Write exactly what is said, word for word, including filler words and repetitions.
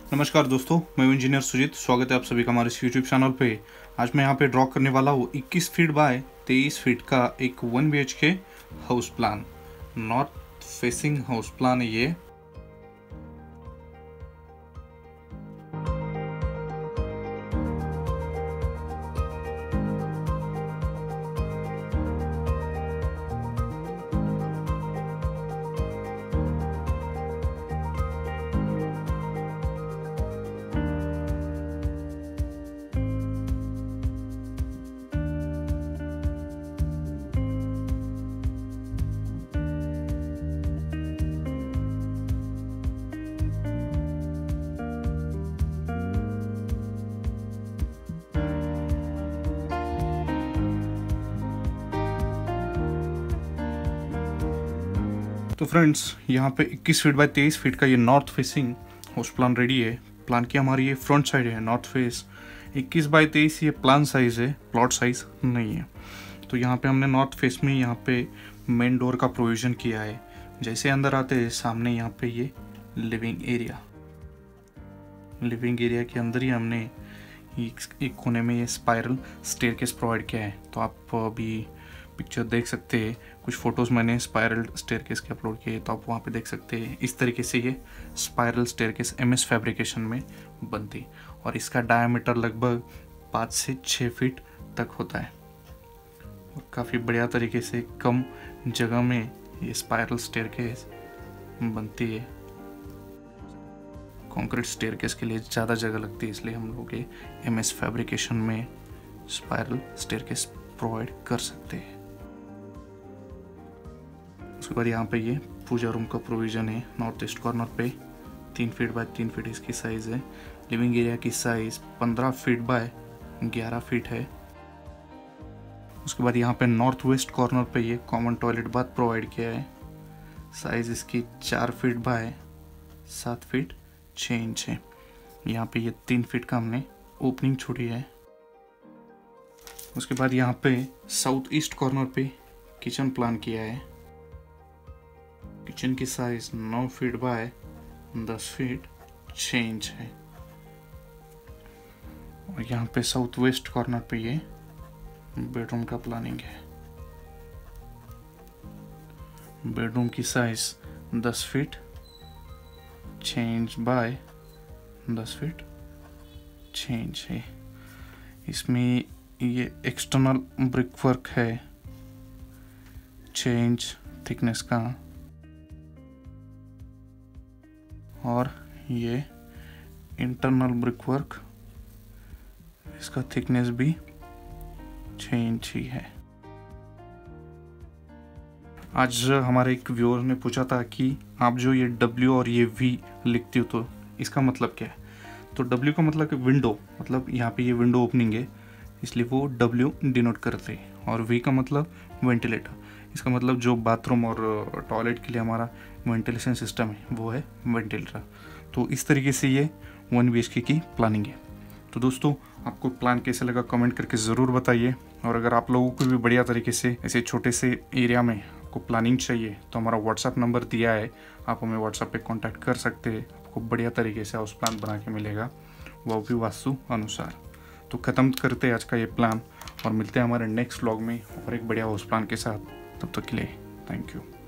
नमस्कार दोस्तों, मैं हूं इंजीनियर सुजीत। स्वागत है आप सभी का हमारे इस यूट्यूब चैनल पे। आज मैं यहाँ पे ड्रॉ करने वाला हूँ इक्कीस फीट बाय तेईस फीट का एक one B H K house plan. North facing house plan है ये। तो फ्रेंड्स, यहाँ पे इक्कीस फीट बाय तेईस फीट का ये north facing house plan ready है। प्लान की हमारी ये फ्रंट साइड है, नॉर्थ फेस। इक्कीस बाय तेईस ये प्लान साइज है, प्लॉट साइज नहीं है। तो यहाँ पे हमने नॉर्थ फेस में यहाँ पे मेन डोर का प्रोविज़न किया है। जैसे अंदर आते हैं सामने यहाँ पे ये लिविंग एरिया लिविंग एरिया के अंदर ही हमने एक, एक कोने में ये स्पाइरल स्टेयरकेस प्रोवाइड किया है। तो आप अभी पिक्चर देख सकते हैं, कुछ फोटोज़ मैंने स्पाइरल स्टेयरकेस के अपलोड किए, तो आप वहाँ पे देख सकते हैं। इस तरीके से ये स्पाइरल स्टेयरकेस एमएस फैब्रिकेशन में बनती और इसका डायमीटर लगभग पाँच से छः फीट तक होता है और काफ़ी बढ़िया तरीके से कम जगह में ये स्पाइरल स्टेयरकेस बनती है। कंक्रीट स्टेयरकेस के लिए ज़्यादा जगह लगती है, इसलिए हम लोग ये एमएस फैब्रिकेशन में स्पाइरल स्टेयरकेस प्रोवाइड कर सकते हैं। उसके बाद यहाँ पे ये पूजा रूम का प्रोविज़न है। नॉर्थ ईस्ट कॉर्नर पे तीन फीट बाय तीन फीट इसकी साइज़ है। लिविंग एरिया की साइज़ पंद्रह फीट बाय ग्यारह फीट है। उसके बाद यहाँ पे नॉर्थ वेस्ट कॉर्नर पे ये कॉमन टॉयलेट बाथ प्रोवाइड किया है। साइज़ इसकी चार फीट बाय सात फीट छः इंच है। यहाँ पे ये तीन फीट का हमने ओपनिंग छोड़ी है। उसके बाद यहाँ पे साउथ ईस्ट कॉर्नर पे किचन प्लान किया है। किचन की साइज नौ फीट बाय दस फीट छः इंच है और यहाँ पे साउथ वेस्ट कॉर्नर पे ये बेडरूम का प्लानिंग है। बेडरूम की साइज दस फीट छः इंच बाय दस फीट छः इंच है। इसमें ये एक्सटर्नल ब्रिक वर्क है छः इंच थिकनेस का और ये इंटरनल ब्रिक वर्क, इसका थिकनेस भी छः इंच ही है। आज हमारे एक व्यूअर ने पूछा था कि आप जो ये W और ये V लिखती हो तो इसका मतलब क्या है। तो W का मतलब विंडो, मतलब यहाँ पे ये विंडो ओपनिंग है इसलिए वो W डिनोट करते हैं, और V का मतलब वेंटिलेटर, इसका मतलब जो बाथरूम और टॉयलेट के लिए हमारा वेंटिलेशन सिस्टम है वो है वेंटिलेटर। तो इस तरीके से ये वन बी एच के की प्लानिंग है। तो दोस्तों, आपको प्लान कैसे लगा कमेंट करके ज़रूर बताइए। और अगर आप लोगों को भी बढ़िया तरीके से ऐसे छोटे से एरिया में आपको प्लानिंग चाहिए तो हमारा व्हाट्सएप नंबर दिया है, आप हमें व्हाट्सएप पे कांटेक्ट कर सकते हैं। आपको बढ़िया तरीके से हाउस प्लान बना के मिलेगा, वो भी वास्तु अनुसार। तो ख़त्म करते हैं आज का ये प्लान और मिलते हैं हमारे नेक्स्ट व्लॉग में और एक बढ़िया हाउस प्लान के साथ। तब तक के लिए थैंक यू।